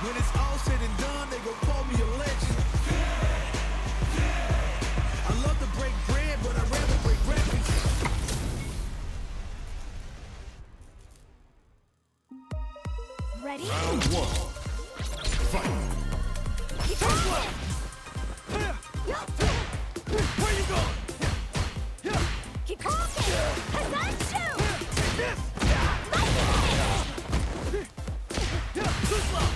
When it's all said and done, they gon' call me a legend. I love to break bread, but I'd rather break records. Ready? Round one. Fight. Keep going! Where you going? Keep talking! Hazanchu! This! Too slow!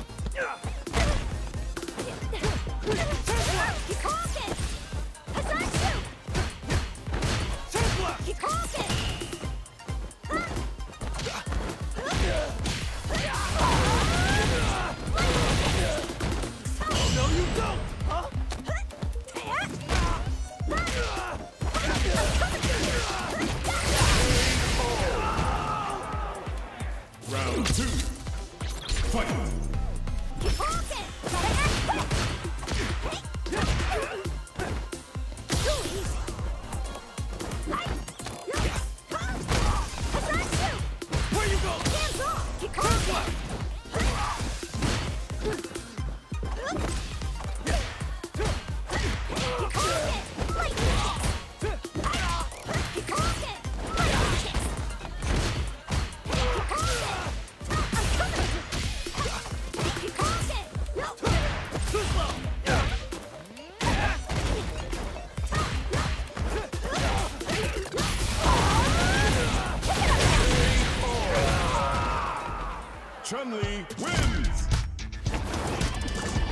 Keep talking! Hazanchu! Keep talking! No, you don't! Huh? Round two. Fight. Keep talking! Too easy! Hazanchu! Where you going? Hands off! Keep talking! Chun-Li wins!